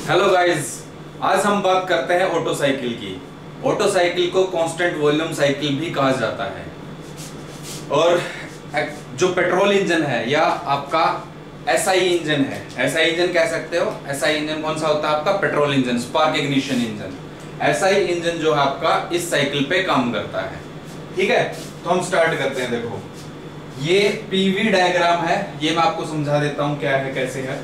Hello guys, आज हम बात करते हैं ऑटो साइकिल की। ऑटो साइकिल को कांस्टेंट वॉल्यूम साइकिल भी कहा जाता है। और जो पेट्रोल इंजन है या आपका एसआई इंजन है, एसआई इंजन कह सकते हो। एसआई इंजन कौन सा होता है? आपका petrol engine, spark ignition engine. SI engine जो है आपका इस साइकिल पे काम करता है। ठीक है, तो हम स्टार्ट करते हैं। देखो, ये पीवी डायग्राम है, ये मैं आपको समझा देता हूं क्या है कैसे है।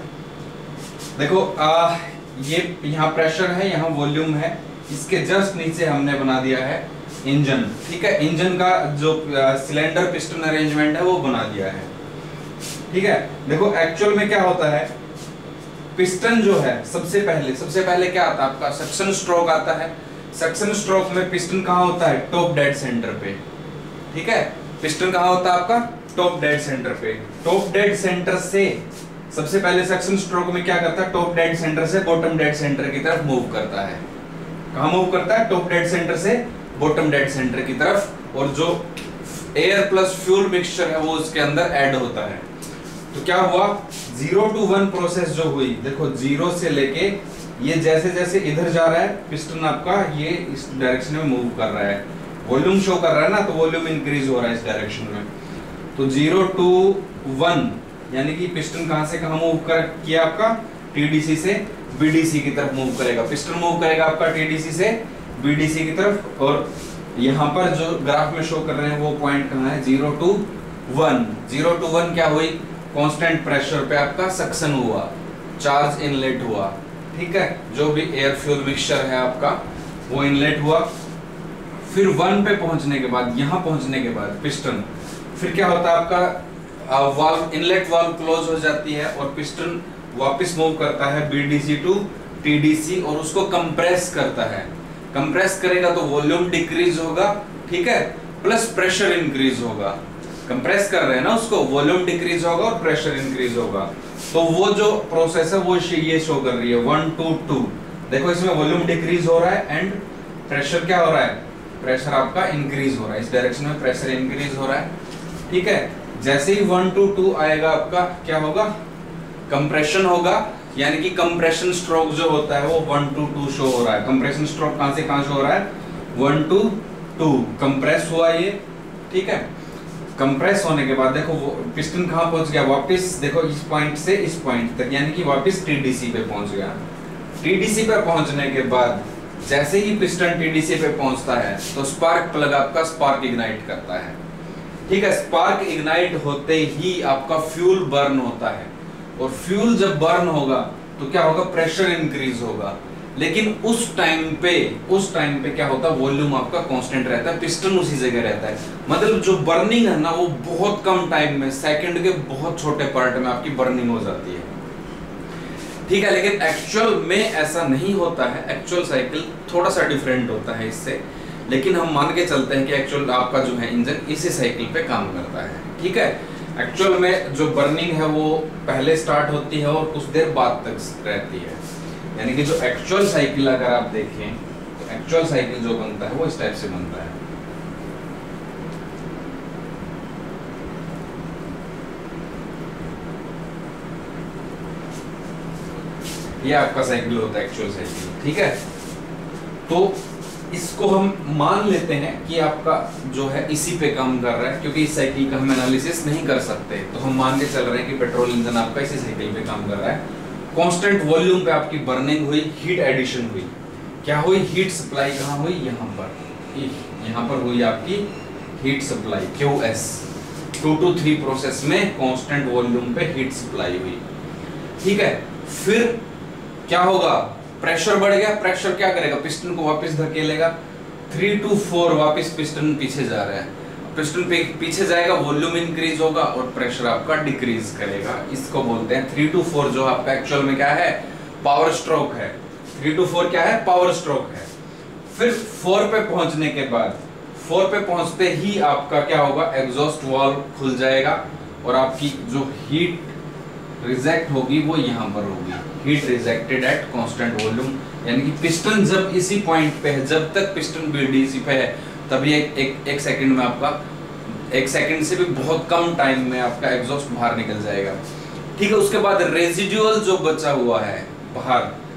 देखो ये यहाँ प्रेशर है, यहाँ वॉल्यूम है, इसके जस्ट नीचे हमने बना दिया है इंजन। ठीक है, इंजन का जो सिलेंडर पिस्टन अरेंजमेंट है वो बना दिया है। ठीक है, देखो एक्चुअल में क्या होता है, पिस्टन जो है सबसे पहले क्या आता है आपका? सक्शन स्ट्रोक आता है। सक्शन स्ट्रोक में पिस्टन कहाँ होता है? टॉप डेड सेंटर पे। ठीक है, पिस्टन कहाँ होता है आपका? टॉप डेड सेंटर पे। टॉप डेड सेंटर से सबसे पहले सक्शन स्ट्रोक में क्या करता है? टॉप डेड सेंटर से बॉटम डेड सेंटर की तरफ मूव करता है। कहाँ मूव करता है? टॉप डेड सेंटर से बॉटम डेड सेंटर की तरफ। और जो एयर प्लस फ्यूल मिक्सचर है वो उसके अंदर ऐड होता है। तो क्या हुआ? 0 to 1 प्रोसेस जो हुई, देखो 0 से लेके ये जैसे जैसे इधर जा रहा है पिस्टन आपका, ये इस डायरेक्शन में मूव कर रहा है। वॉल्यूम शो कर रहा है ना, तो वॉल्यूम इंक्रीज हो रहा है इस डायरेक्शन में। तो 0 to 1 यानी कि पिस्टन कहां से कहां मूव कर किया आपका? टीडीसी से बीडीसी की तरफ मूव करेगा। पिस्टन मूव करेगा आपका टीडीसी से बीडीसी की तरफ। और यहां पर जो ग्राफ में शो कर रहे हैं वो पॉइंट कहां है? 0 to 1। 0 to 1 क्या हुई? कांस्टेंट प्रेशर पे आपका सक्शन हुआ, चार्ज इनलेट हुआ। ठीक है, जो भी एयर फ्यूल मिक्सचर है आपका वो इनलेट हुआ। फिर 1 पे पहुंचने के बाद, यहां पहुंचने के बाद पिस्टन, फिर क्या होता है आपका? वाल्व, इनलेट वाल्व क्लोज हो जाती है और पिस्टन वापस मूव करता है बीडीसी टू टीडीसी और उसको कंप्रेस करता है। कंप्रेस करेगा तो वॉल्यूम डिक्रीज होगा, ठीक है, प्लस प्रेशर इंक्रीज होगा। कंप्रेस कर रहे हैं ना उसको, वॉल्यूम डिक्रीज होगा और प्रेशर इंक्रीज होगा। तो वो जो प्रोसेस है वो ये शो कर रही है 1 to 2। देखो इसमें वॉल्यूम डिक्रीज हो रहा है एंड प्रेशर क्या हो रहा है? प्रेशर आपका इंक्रीज हो रहा है। इस डायरेक्शन में प्रेशर इंक्रीज हो रहा है। ठीक है, जैसे ही 1 to 2 आएगा आपका क्या होगा? कंप्रेशन होगा, यानी कि कंप्रेशन स्ट्रोक जो होता है वो 1 to 2 शो हो रहा है। कंप्रेशन स्ट्रोक कहां से कहां शो हो रहा है? 1 to 2 कंप्रेस हुआ ये। ठीक है, कंप्रेस होने के बाद देखो वो पिस्टन कहां पहुंच गया? वापस देखो इस पॉइंट से इस पॉइंट तक, यानी कि वापस टीडीसी पे पहुंच गया। टीडीसी पे पहुंचने के बाद जैसे ही पिस्टन टीडीसी पे पहुंचता है तो स्पार्क प्लग आपका स्पार्क इग्नाइट करता है। ठीक है, स्पार्क इग्नाइट होते ही आपका फ्यूल बर्न होता है। और फ्यूल जब बर्न होगा तो क्या होगा? प्रेशर इंक्रीज होगा। लेकिन उस टाइम पे क्या होता है? वॉल्यूम आपका कांस्टेंट रहता है, पिस्टन उसी जगह रहता है। मतलब जो बर्निंग है ना वो बहुत कम टाइम में, सेकंड के बहुत छोटे पार्ट में आपकी बर्निंग हो जाती है। ठीक है, लेकिन एक्चुअल में ऐसा नहीं होता है। एक्चुअल साइकिल थोड़ा सा डिफरेंट होता है इससे, लेकिन हम मान के चलते हैं कि एक्चुअल आपका जो है इंजन इसी साइकिल पे काम करता है। ठीक है, एक्चुअल में जो बर्निंग है वो पहले स्टार्ट होती है और कुछ देर बाद तक रहती है। यानी कि जो एक्चुअल साइकिल अगर आप देखें तो एक्चुअल साइकिल जो बनता है वो इस टाइप से बनता है। ये आपका साइकिल होता है एक्चुअल साइकिल। ठीक है, तो इसको हम मान लेते हैं कि आपका जो है इसी पे काम कर रहा है, क्योंकि इस साइकिल का हम एनालिसिस नहीं कर सकते। तो हम मान के चल रहे हैं कि पेट्रोल इंजन आपका इसी साइकिल पे काम कर रहा है। कांस्टेंट वॉल्यूम पे आपकी बर्निंग हुई, हीट एडिशन हुई। क्या हुई? हीट सप्लाई कहाँ हुई? यहाँ पर हुई आपकी heat supply QS। 2 to 3 process में कांस्टेंट वॉल्यूम पे हीट सप्लाई हुई। ठीक है, फिर क्या होगा? प्रेशर बढ़ गया। प्रेशर क्या करेगा? पिस्टन को वापस धकेलेगा। 3 to 4 वापस पिस्टन पीछे जा रहा है। पिस्टन पीछे जाएगा, वॉल्यूम इंक्रीज होगा और प्रेशर आपका डिक्रीज करेगा। इसको बोलते हैं 3 to 4, जो आपका एक्चुअल में क्या है? पावर स्ट्रोक है। 3 to 4 क्या है? पावर स्ट्रोक है। फिर 4 पे पहुंचने के बाद, 4 पे पहुंचते ही आपका क्या होगा? एग्जॉस्ट वाल्व खुल जाएगा और आपकी जो हीट रिजेक्ट होगी वो यहाँ पर होगी। Heat rejected at constant volume, यानी कि पिस्टन जब इसी पॉइंट पे है, जब तक पिस्टन बीडीसी पे है तभी एक सेकंड में आपका, 1 सेकंड से भी बहुत कम टाइम में आपका एग्जॉस्ट बाहर निकल जाएगा। ठीक है, उसके बाद रेजिडुअल जो बचा हुआ है बाहर,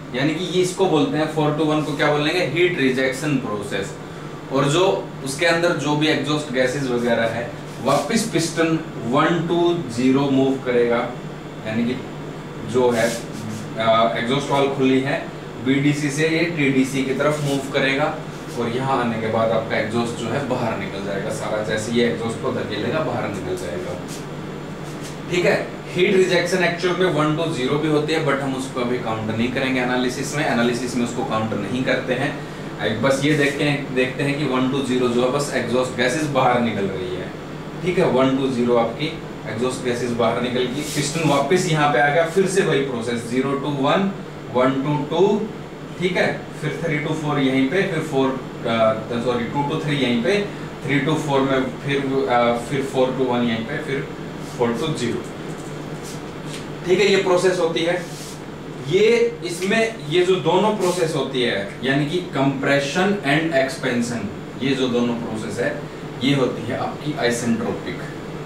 यानी कि ये इसको बोलते हैं 4 to 1 को क्या बोलेंगे, हीट रिजेक्शन प्रोसेस। और जो उसके अंदर जो भी एग्जॉस्ट गैसेस वगैरह है वापस पिस्टन 1 to 0 मूव करेगा, यानी कि जो है एग्जॉस्ट वाल्व खुली है बीडीसी से ये टीडीसी की तरफ मूव करेगा और यहाँ आने के बाद आपका एग्जॉस्ट जो है बाहर निकल जाएगा सारा, जैसे ये एग्जॉस्ट को धकेलेगा बाहर निकल जाएगा। ठीक है, हीट रिजेक्शन एक्चुअल में 1 to 0 भी होती है, बट हम उसको अभी काउंट नहीं करेंगे एनालिसिस में उसको काउंट नहीं करते हैं। बस ये देखते हैं कि 1 to 0 जो है बस एग्जॉस्ट गैसेस बाहर निकल रही है। ठीक है, 1 to 0 आपकी एग्जॉस्ट गैसेस बाहर निकल गई, पिस्टन वापस यहाँ पे आ गया, फिर से वही प्रोसेस 0 to 1, 1 to 2, ठीक है, फिर 3 to 4 यहीं पे, फिर 2 to 3 यहीं पे, 3 to 4 में फिर 4 to 1 यहीं पे, फिर 4 to 0। ठीक है, ये प्रोसेस होती है। ये इसमें ये जो दोनों प्रोसेस होती है यानी कि कंप्रेशन एंड एक्सपेंशन, ये जो दोनों प्रोसेस है ये होती है आपकी आइसेंट्रोपिक।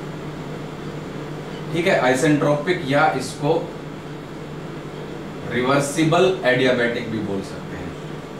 ठीक है, आइसेंट्रोपिक या इसको रिवर्सिबल एडियाबैटिक भी बोल सकते हैं।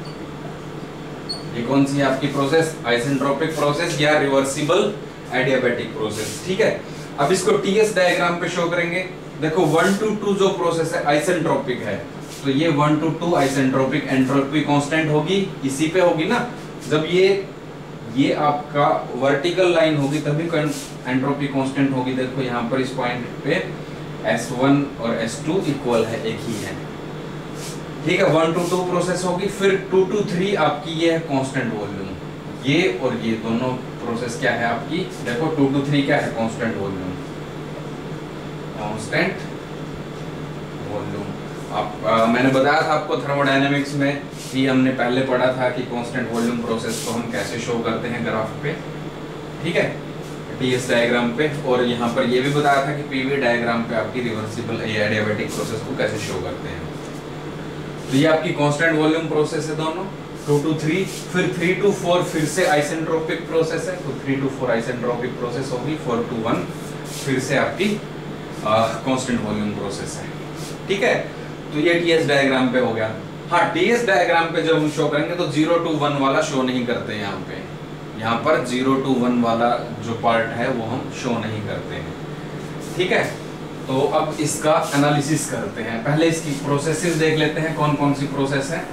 ये कौन सी है आपकी प्रोसेस, आइसेंट्रोपिक प्रोसेस या रिवर्सिबल एडियाबैटिक प्रोसेस। ठीक है, अब इसको टीएस डायग्राम पे शो करेंगे। देखो 1 to 2 जो प्रोसेस है आइसेंट्रोपिक है, तो ये 1 to 2 आइसेंट्रोपिक, एंट्रोपी कांस्टेंट होगी इसी पे होगी ना, जब ये आपका वर्टिकल लाइन होगी तभी एंट्रोपी कांस्टेंट होगी। देखो यहाँ पर इस पॉइंट पे S1 और S2 इक्वल है, एक ही है। ठीक है, 1 to 2 प्रोसेस होगी, फिर 2 to 3 आपकी ये है कांस्टेंट वॉल्यूम, ये और ये दोनों प्रोसेस क्या है आपकी, देखो 2 to 3 क्या है, कांस्टेंट वॉल्यूम, कांस्टेंट वॉल्यूम। मैंने बताया था आपको थर्मोडायनेमिक्स में कि हमने पहले पढ़ा था कि कांस्टेंट वॉल्यूम प्रोसेस को हम कैसे शो करते हैं ग्राफ पे। ठीक है, टीएस डायग्राम पे, और यहाँ पर ये भी बताया था कि पीवी डायग्राम पे आपकी रिवर्सिबल एडियाबैटिक प्रोसेस को कैसे शो करते हैं। तो ये आपकी कांस्टेंट वॉल्यूम प्रोसेस है दोनों, 2 to 3, फिर 3 to 4 फिर से आइसेंट्रोपिक प्रोसेस है, तो 3 to 4 आइसेंट्रोपिक प्रोसेस होगी, 4 to 1 फिर से आपकी कांस्टेंट वॉल्यूम प्रोसेस है। ठीक है, तो ये टीएस डायग्राम पे हो गया। हाँ, टीएस डायग्राम पे जब हम शो करेंगे तो 0 to 1 वाला शो नहीं करते हैं यहाँ पे, यहाँ पर 0 to 1 वाला जो पार्ट है वो हम शो नहीं करते हैं। ठीक है, तो अब इसका एनालिसिस करते हैं। पहले इसकी प्रोसेसेस देख लेते हैं, कौन कौन सी प्रोसेस है।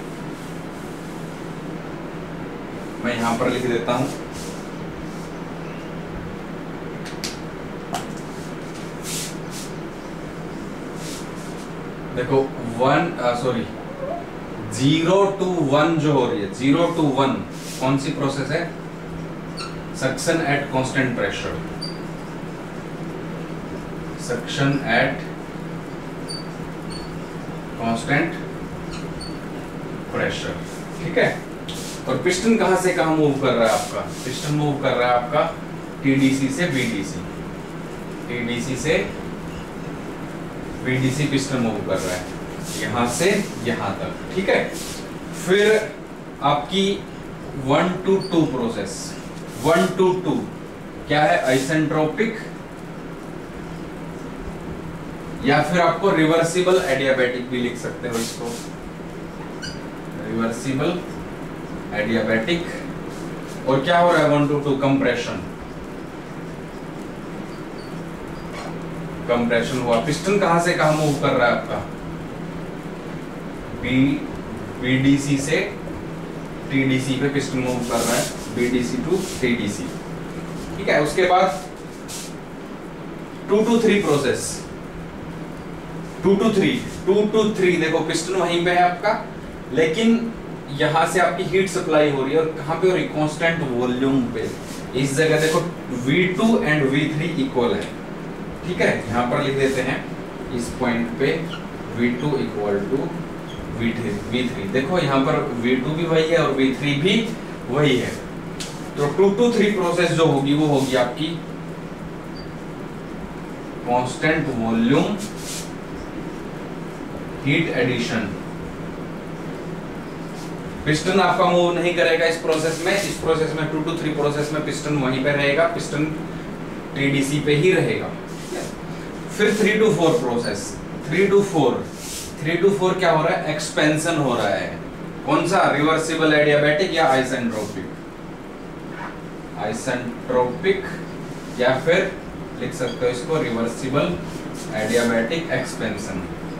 मैं यहाँ पर लिख देता हूँ, देखो 0 to 1 जो हो रही है, 0 to 1 कौन सी प्रोसेस है, suction at constant pressure, suction at constant pressure. ठीक है, और पिस्टन कहां से कहां मूव कर रहा है आपका, पिस्टन मूव कर रहा है आपका टीडीसी से बीडीसी, टीडीसी से बीडीसी पिस्टन मूव कर रहा है यहां से यहां तक। ठीक है, फिर आपकी 1 to 2 प्रोसेस, 1 to 2 क्या है, आइसेंट्रोपिक या फिर आपको रिवर्सिबल एडियाबैटिक भी लिख सकते हो इसको, रिवर्सिबल एडियाबैटिक। और क्या हो रहा है 1 to 2, कंप्रेशन, कंप्रेशन हुआ। पिस्टन कहां से कहां मूव कर रहा है आपका, बीडीसी से टीडीसी पे पिस्टन मूव कर रहा है, बीडीसी टू टीडीसी। ठीक है, उसके बाद 2 to 3 प्रोसेस, 2 to 3 देखो पिस्टन वहीं पे है आपका, लेकिन यहां से आपकी हीट सप्लाई हो रही है, और कहां पे हो रही है, कांस्टेंट वॉल्यूम पे। इस जगह देखो V2 एंड V3 इक्वल है। ठीक है, यहाँ पर लिख देते हैं इस पॉइंट पे V2 इक्वल टू V3। देखो यहाँ पर V2 भी वही है और V3 भी वही है। तो 2 to 3 प्रोसेस जो होगी वो होगी आपकी constant volume heat addition. Piston आपका मूव नहीं करेगा इस प्रोसेस में, इस प्रोसेस में 2 to 3 प्रोसेस में पिस्टन वहीं पे रहेगा, पिस्टन टीडीसी पे ही रहेगा। फिर 3 to 4 प्रोसेस, 3 to 4 3 to 4 क्या हो रहा है, एक्सपेंशन हो रहा है। कौन सा, रिवर्सिबल एडियाबैटिक या आइसेंट्रोपिक, आइसेंट्रोपिक या फिर लिख सकते हो इसको रिवर्सिबल एडियाबैटिक एक्सपेंशन।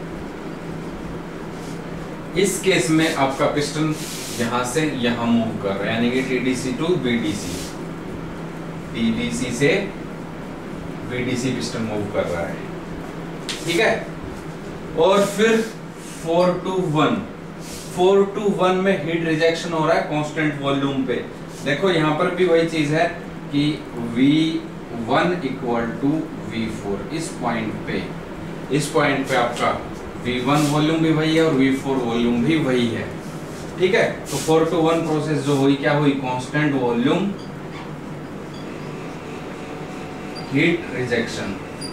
इस केस में आपका पिस्टन यहां से यहां मूव कर रहा है, यानी कि टीडीसी टू बीडीसी, टीडीसी से बीडीसी पिस्टन मूव कर रहा है, ठीक है। और फिर 4 to 1, 4 to 1 में हीट रिजेक्शन हो रहा है कांस्टेंट वॉल्यूम पे। देखो यहां पर भी वही चीज है कि V1 इक्वल टू V4, इस पॉइंट पे आपका V1 वॉल्यूम भी वही है और V4 वॉल्यूम भी वही है, ठीक है। तो 4 to 1 प्रोसेस जो हुई, क्या हुई, constant volume heat rejection,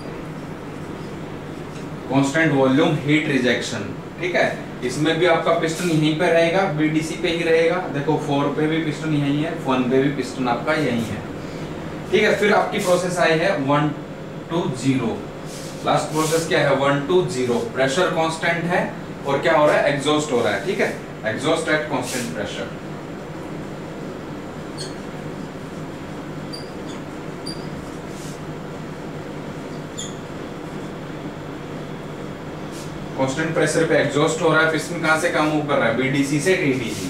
constant volume heat rejection, ठीक है। इसमें भी आपका पिस्टन यहीं पे रहेगा, बीडीसी पे ही रहेगा। देखो 4 पे भी पिस्टन यहीं है, 1 पे भी पिस्टन आपका यहीं है, ठीक है। फिर आपकी प्रोसेस आई है 1 to 0। लास्ट प्रोसेस क्या है, 1 to 0। प्रेशर कांस्टेंट है और क्या हो रहा है, एग्जॉस्ट हो रहा है, ठीक है, exhaust at constant pressure. Constant pressure पे एग्जॉस्ट हो रहा है, पिस्टन कहां से कहां मूव कर रहा है, बीडीसी से टीडीसी,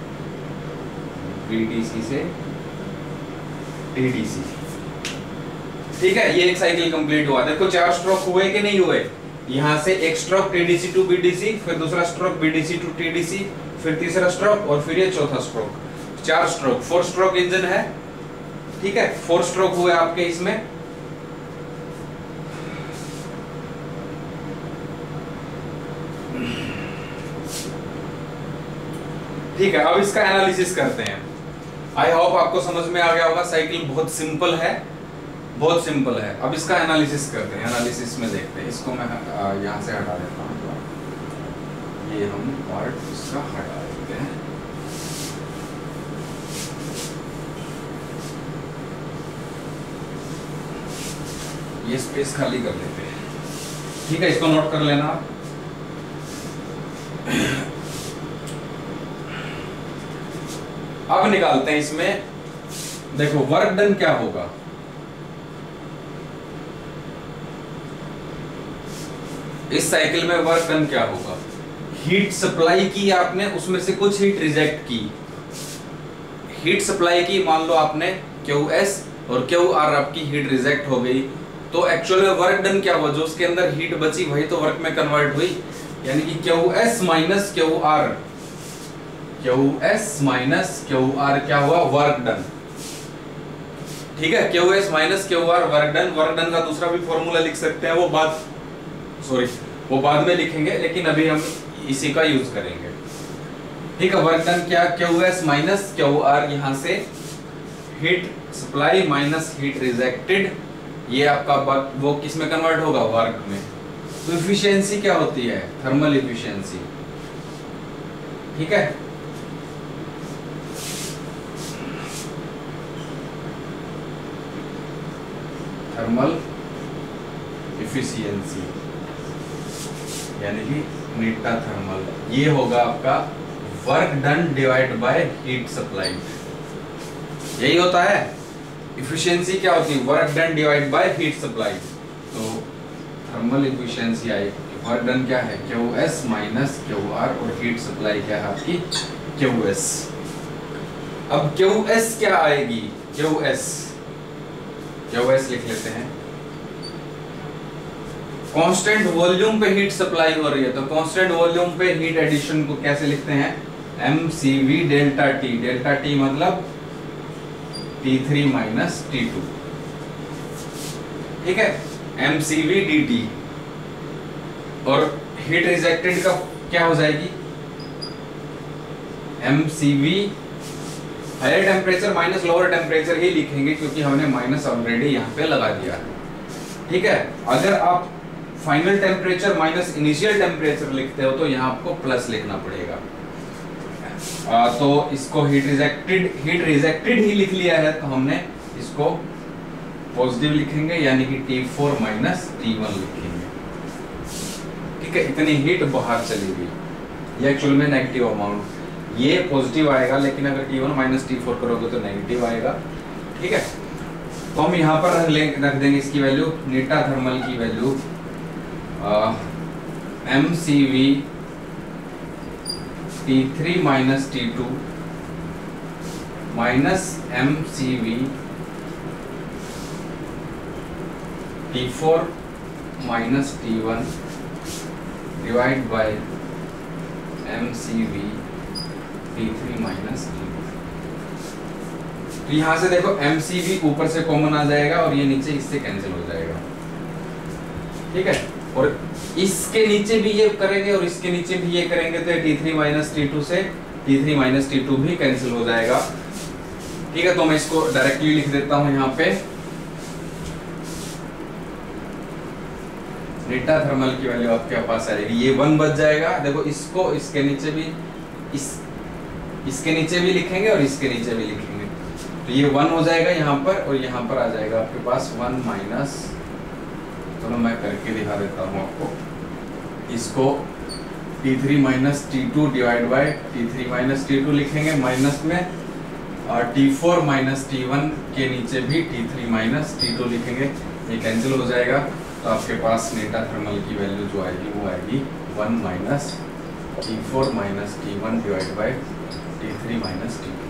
बीडीसी से टीडीसी, ठीक है। ये एक साइकिल कंप्लीट हुआ। देखो 4 स्ट्रोक हुए कि नहीं हुए, यहां से एक स्ट्रोक टीडीसी टू बीडीसी, फिर दूसरा स्ट्रोक बीडीसी टू टीडीसी, फिर तीसरा स्ट्रोक और फिर ये चौथा स्ट्रोक, 4 स्ट्रोक, 4 स्ट्रोक इंजन है, ठीक है। 4 स्ट्रोक हुए आपके इसमें। ठीक है, अब इसका एनालिसिस करते हैं। आई होप आपको समझ में आ गया होगा, साइकिल बहुत सिंपल है, बहुत सिंपल है। अब इसका एनालिसिस करते हैं, एनालिसिस में देखते हैं। इसको मैं यहाँ से हटा देता हूँ, ये हम पार्ट इसका हटा देते हैं। ये स्पेस खाली कर लेते हैं, ठीक है। इसको नोट कर लेना आप। अब निकालते हैं इसमें, देखो वर्क डन क्या होगा। इस साइकिल में वर्क डन क्या होगा, हीट सप्लाई की आपने, उसमें से कुछ हीट रिजेक्ट की, हीट सप्लाई की, मान लो आपने QS और QR आपकी हीट रिजेक्ट हो गई, तो एक्चुअल में वर्क डन क्या हुआ, जो उसके अंदर हीट बची वही तो वर्क में कन्वर्ट हुई, यानी कि QS minus QR, QS minus QR क्या हुआ, वर्क डन, ठीक है। QS minus QR work done. Work done का दूसरा भी फॉर्मूला लिख सकते हैं, वो बाद में लिखेंगे, लेकिन अभी हम इसी का यूज करेंगे, ठीक है। वर्क डन क्या, QS माइनस QR, यहां से heat supply minus heat rejected, ये आपका वो किस में कन्वर्ट होगा, वर्क में। तो इफिशियंसी क्या होती है, थर्मल इफिशियंसी, ठीक है। थर्मल इफिशियंसी यानी कि मीटा थर्मल, ये होगा आपका work done divide by heat supply, यही होता है। इफिशियंसी क्या होती है, work done divide by heat supply. तो थर्मल इफिशियंसी आई, वर्क डन क्या है, QS माइनस QR, और हीट सप्लाई क्या है आपकी, QS। अब QS क्या आएगी, QS लिख लेते हैं। कांस्टेंट वॉल्यूम पे हीट सप्लाई हो रही है, तो कांस्टेंट वॉल्यूम पे हीट एडिशन को कैसे लिखते हैं, mCv delta T, delta T मतलब T3 माइनस T2, ठीक है, mCv dt। और हीट रिजेक्टेड का क्या हो जाएगी, mCv higher temperature minus lower temperature ही लिखेंगे, क्योंकि हमने माइनस ऑलरेडी यहाँ पे लगा दिया है, ठीक है। अगर आप final temperature minus initial temperature लिखते हो तो यहाँ आपको प्लस लिखना पड़ेगा। तो इसको हीट रिजेक्टेड ही लिख लिया है, तो हमने इसको पॉजिटिव लिखेंगे, यानी कि T4 माइनस T1 लिखेंगे, ठीक है, इतनी हीट बाहर चली गई, ये एक्चुअल में नेगेटिव अमाउंट, ये पॉजिटिव आएगा, लेकिन अगर T1 माइनस T4 करोगे तो नेगेटिव आएगा। ठीक है, तो हम यहाँ पर रख देंगे इसकी वैल्यू, नीटा थर्मल की value mCV T3 minus T2 minus mCV T4 minus T1 divide by mCV T3 minus T2। तो यहां से देखो mCV ऊपर से कॉमन आ जाएगा और ये नीचे इससे कैंसिल हो जाएगा। ठीक है, और इसके नीचे भी ये करेंगे और इसके नीचे भी ये करेंगे तो T3 माइनस T2 से T3 माइनस T2 भी कैंसिल हो जाएगा। ठीक है, तो मैं इसको डायरेक्टली लिख देता हूं यहाँ पे, नीटा थर्मल की वैल्यू आपके पास आएगी, ये 1 बच जाएगा। देखो इसको इसके नीचे भी इसके नीचे भी लिखेंगे और इसके नीचे भी लिखेंगे, तो ये 1 हो जाएगा यहाँ पर, और यहाँ पर आ जाएगा आपके पास 1 माइनस, चलो मैं करके दिखा देता हूँ आपको, इसको T3 minus T2 divide by T3 minus T2 लिखेंगे, माइनस में T4 माइनस T1 के नीचे भी T3 माइनस T2 लिखेंगे, ये कैंसिल हो जाएगा। तो आपके पास नीटा थर्मल की वैल्यू जो आएगी वो आएगी 1 minus T4 minus T1 divide by T3 minus T2।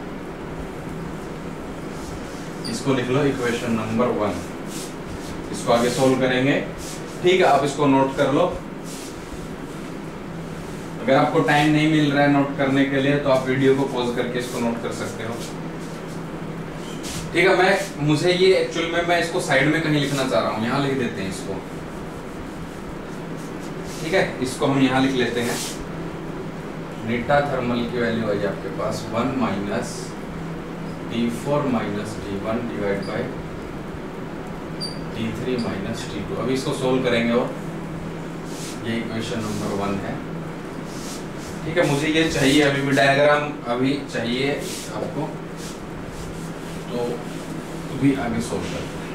इसको लिख लो इक्वेशन नंबर 1, इसको आगे सोल्व करेंगे। ठीक है, आप इसको नोट कर लो, अगर आपको टाइम नहीं मिल रहा है नोट करने के लिए तो आप वीडियो को पॉज करके इसको नोट कर सकते हो। ठीक है, मुझे ये एक्चुअल में मैं इसको साइड में कहीं लिखना चाह रहा हूँ, यहाँ लिख देते हैं इसको। ठीक है, इसको हम यहाँ लिख लेते हैं, नीटा थर्मल की वैल्यू आई आपके पास 1 minus T4 minus T1 divide by T3 minus T2। अभी इसको सोल्व करेंगे और ये इक्वेशन नंबर 1 है। ठीक है, मुझे ये चाहिए, अभी भी डायग्राम अभी चाहिए आपको, तो भी आगे सोल्व करते हैं।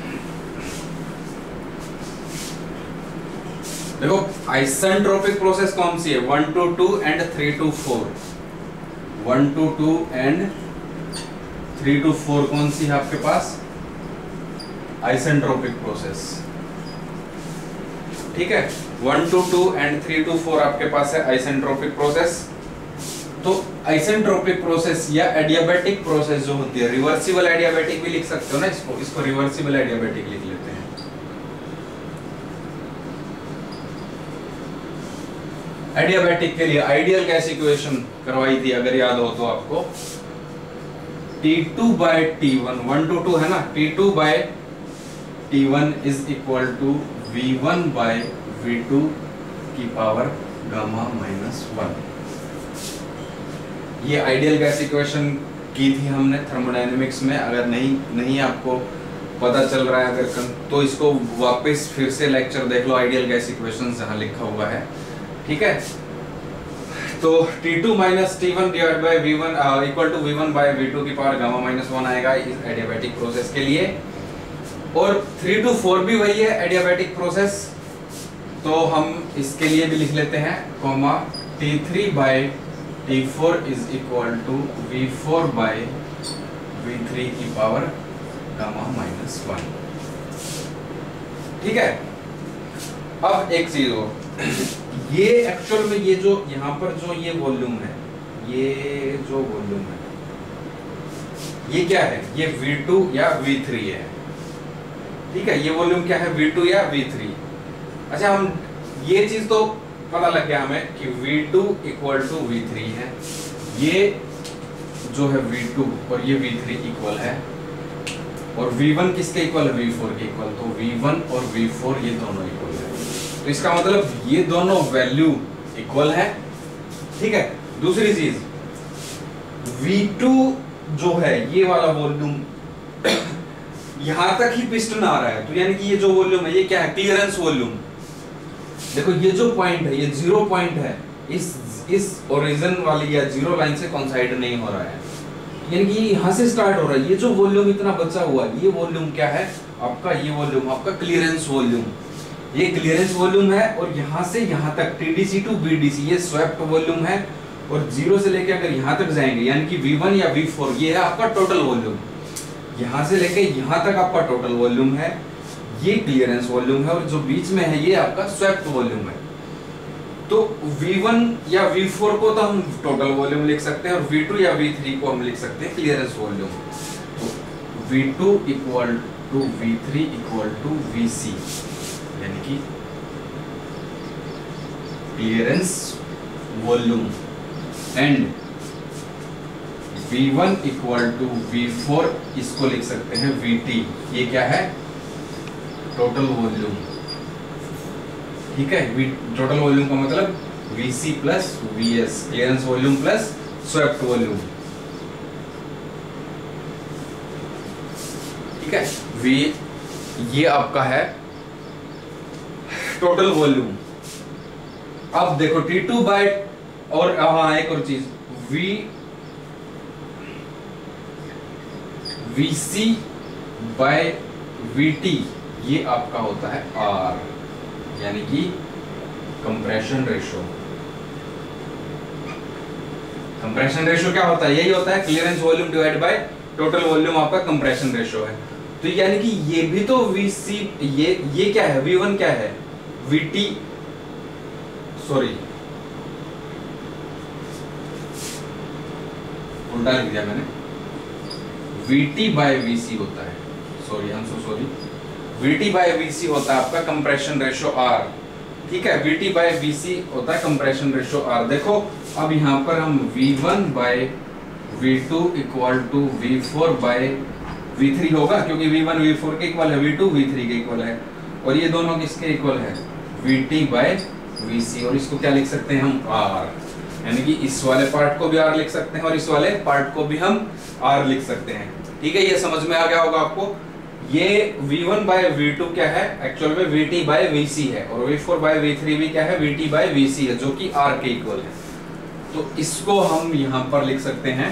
देखो आइसेंट्रोपिक प्रोसेस कौन सी है, 1 to 2 and 3 to 4, 1 to 2 and 3 to 4 कौन सी है आपके पास, आइसेंट्रोपिक प्रोसेस। ठीक है, 1 to 2 एंड 3 to 4 आपके पास है आइसेंट्रोपिक प्रोसेस। तो आइसेंट्रोपिक प्रोसेस या एडियाबैटिक प्रोसेस जो होती है, रिवर्सिबल एडियाबैटिक भी लिख सकते हो ना, इसको रिवर्सिबल एडियाबैटिक लिख लेते हैं। एडियाबैटिक के लिए आइडियल गैस इक्वेशन करवाई थी अगर याद हो तो आपको, T2 बाय T1, 1 to 2 है ना, T2 by T1 is equal to V1 by V2 की पावर गामा माइनस 1। ये आइडियल गैस इक्वेशन की थी हमने थर्मोडायनेमिक्स में, अगर नहीं आपको पता चल रहा है अगर तो इसको वापस फिर से लेक्चर देख लो, आइडियल गैस इक्वेशन जहां लिखा हुआ है। ठीक है, तो T2 minus T1 divide by V1 equal to V1 by V2 की पावर गामा माइनस 1 आएगा इस एडियाबैटिक प्रोसेस के लिए। और 3 to 4 भी वही है एडियाबैटिक प्रोसेस, तो हम इसके लिए भी लिख लेते हैं, comma T3 by T4 is equal to V4 by V3 की पावर गामा माइनस 1। ठीक है, अब एक चीज हो, ये एक्चुअल में ये जो यहाँ पर जो ये वॉल्यूम है, ये जो वॉल्यूम है ये क्या है, ये V2 या V3 है। ठीक है, ये वॉल्यूम क्या है, V2 या V3। अच्छा, हम ये चीज तो पता लग गया हमें कि V2 इक्वल टू V3 है, ये जो है V2 और ये V3 इक्वल है, और V1 किसके इक्वल है, V4 के इक्वल, तो V1 और V4 ये दोनों इक्वल है, तो इसका मतलब ये दोनों वैल्यू इक्वल है। ठीक है, दूसरी चीज V2 जो है ये वाला वॉल्यूम यहां तक ही पिस्टन आ रहा है, तो यानी कि ये जो वॉल्यूम है ये क्या है, क्लियरेंस वॉल्यूम। देखो ये जो पॉइंट है, ये 0 पॉइंट है, इस ओरिजिन वाली या जीरो लाइन से कोइंसाइड नहीं हो रहा है, यानी कि यहां से स्टार्ट हो रहा है। ये जो वॉल्यूम इतना बचा हुआ है, ये वॉल्यूम क्या है आपका, ये वॉल्यूम आपका क्लियरेंस वॉल्यूम। ये क्लियरेंस वॉल्यूम है और यहां से यहां तक TDC टू BDC ये स्वेप्ट वॉल्यूम है, और जीरो से लेके अगर यहां तक जाएंगे यानी कि V1 या V4 ये है आपका टोटल वॉल्यूम, यहां से लेके यहां तक आपका टोटल वॉल्यूम है, ये क्लियरेंस वॉल्यूम है, और जो बीच में है ये आपका स्वेप्ट वॉल्यूम है। तो V1 या V4 को तो हम टोटल वॉल्यूम लिख सकते हैं और V2 या V3 को हम लिख सकते हैं क्लियरेंस वॉल्यूम। तो V2 equal to V3 equal to VC, यानी कि clearance volume, and V1 equal to V4 इसको लिख सकते हैं VT, ये क्या है टोटल वॉल्यूम, ठीक है। टोटल वॉल्यूम का मतलब VC plus VS, clearance volume plus swept volume, ठीक है। V ये आपका है टोटल वॉल्यूम। अब देखो T2 बाय, और हाँ एक और चीज, VC बाय VT ये आपका होता है R, यानी कि कंप्रेशन रेशो। कंप्रेशन रेशो क्या होता है, यही होता है clearance volume divide by total volume, आपका कंप्रेशन रेशो है। तो यानी कि ये भी तो VC, ये क्या है, V1 क्या है, VT, सॉरी उल्टा लिख दिया मैंने, VT बाय VC होता है, sorry I am so sorry, VT by VC होता है आपका कंप्रेशन रेशो R, ठीक है। VT बाय VC होता है कंप्रेशन रेशो R। देखो अब यहाँ पर हम V1 by V2 equal to V4 by V3 होगा, क्योंकि V1 V4 के इक्वल है, V2 V3 के इक्वल है, और ये दोनों किसके इक्वल है, VT बाय VC, और इसको क्या लिख सकते हैं हम R, यानी कि इस वाले पार्ट को भी R लिख सकते हैं और इस वाले पार्ट को भी हम R लिख सकते हैं, ठीक है। ये समझ में आ गया होगा आपको। ये V1 बाय V2 क्या है, एक्चुअल में VT बाय VC है, और V4 बाय V3 भी क्या है, VT बाय VC है, जो कि R के इक्वल है। तो इसको हम यहां पर लिख सकते हैं,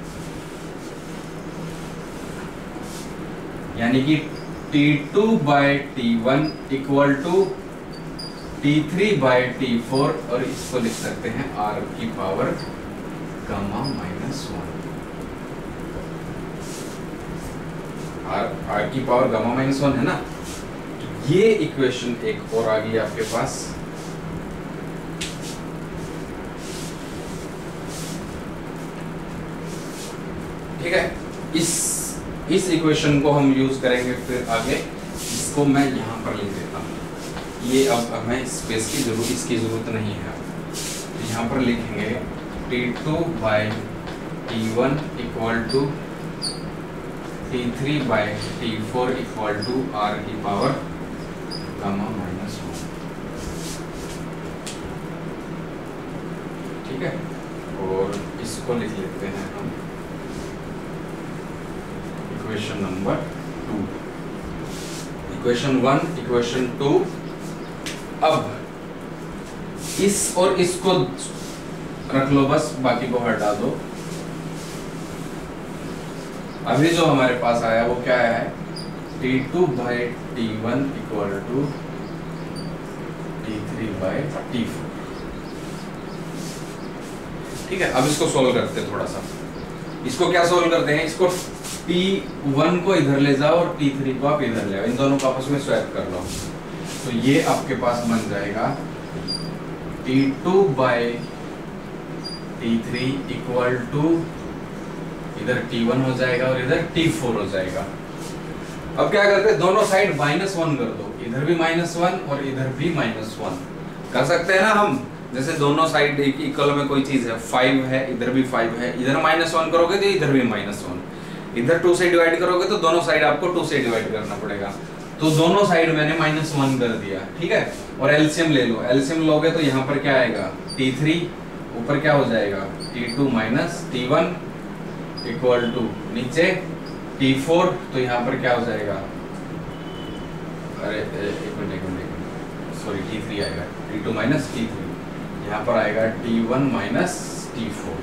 यानी कि T2 by T1 equal to T3 by T4, और इसको लिख सकते हैं R की पावर गामा माइनस 1, R की पावर गामा माइनस 1 है ना। ये इक्वेशन एक और आ गई आपके पास, ठीक है। इस इक्वेशन को हम यूज करेंगे फिर आगे, इसको मैं यहां पर लिख देता हूं, ये अब हमें स्पेस की जरूरत, इसकी जरूरत नहीं है। तो यहाँ पर लिखेंगे T2 by T1 equal to T3 by T4 equal to R की पावर गामा माइनस 1, ठीक है। और इसको लिख लेते हैं हम इक्वेशन नंबर 2, इक्वेशन 1, इक्वेशन 2। अब इस और इसको रख लो बस, बाकी को हटा दो। अभी जो हमारे पास आया वो क्या है, T2 by T1 equal to T3 by T4, ठीक है। अब इसको सोल्व करते हैं थोड़ा सा। इसको क्या सोल्व करते हैं, इसको T1 को इधर ले जाओ और T3 को आप इधर ले आओ, इन दोनों को आपस में स्वैप कर लो। तो ये आपके पास बन जाएगा T2 bye T3 equal to, इधर T1 हो जाएगा और इधर T4 हो जाएगा। अब क्या करते हैं, दोनों साइड -1 कर दो, इधर भी -1 और इधर भी -1 कर सकते हैं ना हम। जैसे दोनों साइड इक्वल में कोई चीज है, 5 है, इधर भी 5 है, इधर -1 करोगे तो इधर भी -1, इधर 2 से डिवाइड करोगे तो दोनों साइड आपको 2 से डिवाइड करना पड़ेगा। तो दोनों साइड मैंने -1 कर दिया, ठीक है। और एलसीएम ले लो, एलसीएम लोगे तो यहाँ पर क्या आएगा, T3 ऊपर क्या हो जाएगा, T2 minus T1 equal to नीचे T4, तो यहाँ पर क्या हो जाएगा, अरे एक मिनट सॉरी, T3 आएगा, T2 माइनस T3, यहाँ पर आएगा T1 माइनस T4,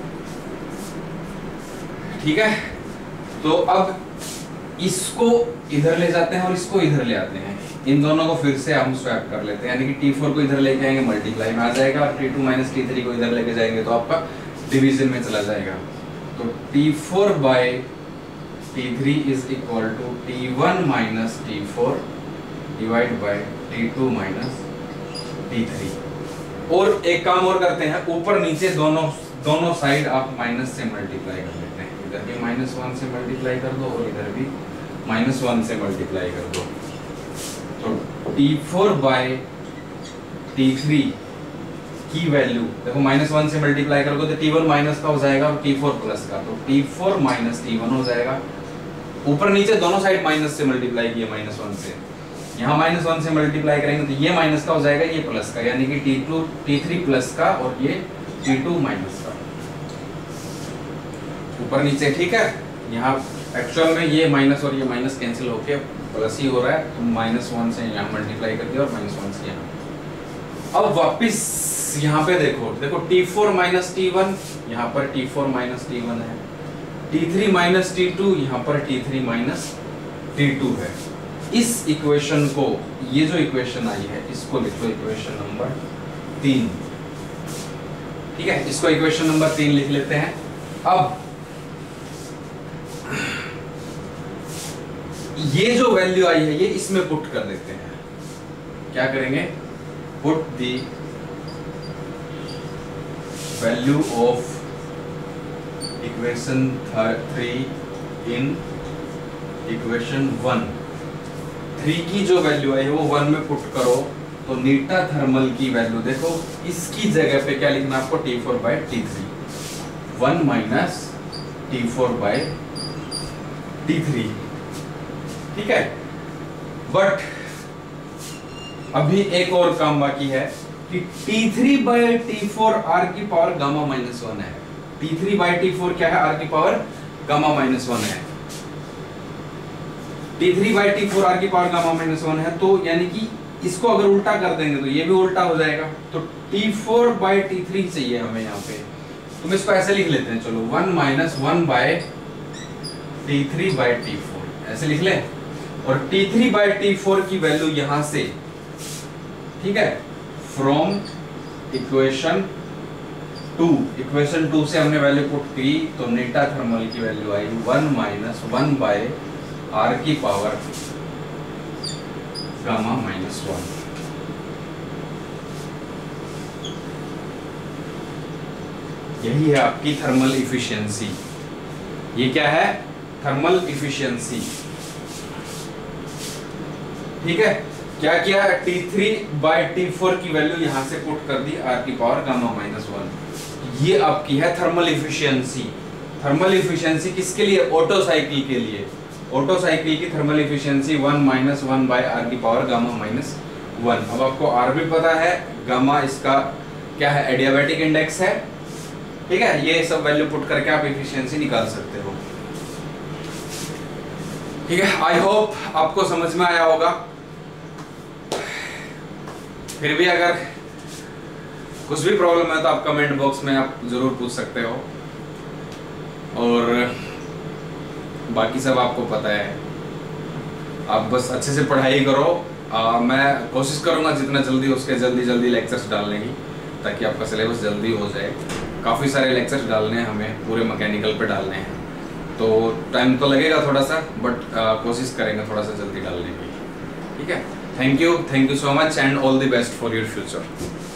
ठीक है। तो अब इसको इधर ले जाते हैं और इसको इधर ले आते हैं, इन दोनों को फिर से हम स्वैप कर लेते हैं, यानी कि T4 को इधर लेके आएंगे मल्टीप्लाई में आ जाएगा, और T2 माइनस T3 को इधर लेके जाएंगे तो आपका डिवीजन में चला जाएगा। तो T4 by T3 is equal to T1 minus T4 divide by T2 minus T3। और एक काम और करते हैं, ऊपर नीचे दोनों साइड आप माइनस से मल्टीप्लाई कर लेते हैं, इधर भी -1 से मल्टीप्लाई कर दो और इधर भी -1 से मल्टीप्लाई कर दो। तो T4 बाय T3 की वैल्यू देखो -1 से मल्टीप्लाई करोगे तो T1 माइनस का हो जाएगा और T4 प्लस का, तो T4 माइनस T1 हो जाएगा। ऊपर नीचे दोनों साइड माइनस से मल्टीप्लाई किए -1 से, यहाँ -1 से मल्टीप्लाई करेंगे तो ये माइनस का हो जाएगा, ये प्लस का, यानी कि T3 प्लस का और ये T2 माइनस का, ऊपर नीचे। ठीक है, यहाँ एक्चुअल में ये माइनस और ये माइनस कैंसिल होके प्लस ही हो रहा है, तो -1 से यहाँ मल्टीप्लाई कर दिया और -1 से यहाँ। अब वापिस यहाँ पे देखो T4 माइनस T1, यहाँ पर T4 माइनस T1 है, T3 माइनस T2, यहाँ पर T3 माइनस T2 है। इस इक्वेशन को, ये जो इक्वेशन आई है इसको लिखो इक्वेशन नंबर 3। ठीक है, इसको इक्वेशन नंबर 3 लिख लेते हैं। अब ये जो वैल्यू आई है ये इसमें पुट कर देते हैं। क्या करेंगे? Put the value of equation 3 in equation 1। 3 की जो वैल्यू आई है वो 1 में पुट करो, तो नीटा थर्मल की वैल्यू देखो, इसकी जगह पे क्या लिखना आपको? T4 by T3, 1 minus T4 by T3। ठीक है, बट अभी एक और काम बाकी है कि T3 बाय T4 R की पावर गामा -1 है। T3 बाय T4 क्या है? R की पावर गामा -1 है। T3 बाय T4 R की पावर गामा -1 है, तो यानी कि इसको अगर उल्टा कर देंगे तो ये भी उल्टा हो जाएगा। तो T4 बाय T3 चाहिए हमें यहाँ पे, तो इसको ऐसे लिख लेते हैं, चलो 1 minus 1 bye T3 by T4 ऐसे लिख लें। और T3 बाय T4 की वैल्यू यहां से, ठीक है, फ्रॉम इक्वेशन 2 से हमने वैल्यू पुट की, तो नीटा थर्मल की वैल्यू आई 1 माइनस 1 बाय R की पावर गामा -1। यही है आपकी थर्मल इफिशियंसी। ये क्या है? Thermal efficiency. ठीक है, क्या किया? T3 बाय T4 की वैल्यू यहां से पुट कर दी, R की पावर गामा -1। ये आपकी है थर्मल इफिशियंसी। थर्मल इफिशियंसी किसके लिए? ऑटो साइकिल के लिए। ऑटो साइकिल की thermal efficiency 1 minus 1 by R की पावर गामा -1। अब आपको R भी पता है, गामा इसका क्या है? एडियाबैटिक इंडेक्स है। ठीक है, ये सब वैल्यू पुट करके आप इफिशियंसी निकाल सकते हो। ठीक है, आई होप आपको समझ में आया होगा। फिर भी अगर कुछ भी प्रॉब्लम है तो आप कमेंट बॉक्स में आप जरूर पूछ सकते हो, और बाकी सब आपको पता है। आप बस अच्छे से पढ़ाई करो। मैं कोशिश करूंगा जितना जल्दी उसके जल्दी लेक्चर्स डालने की, ताकि आपका सिलेबस जल्दी हो जाए। काफ़ी सारे लेक्चर्स डालने हैं हमें, पूरे मैकेनिकल पे डालने हैं, तो टाइम तो लगेगा थोड़ा सा, बट कोशिश करेंगे थोड़ा सा जल्दी डालने की। ठीक है, thank you so much and all the best for your future.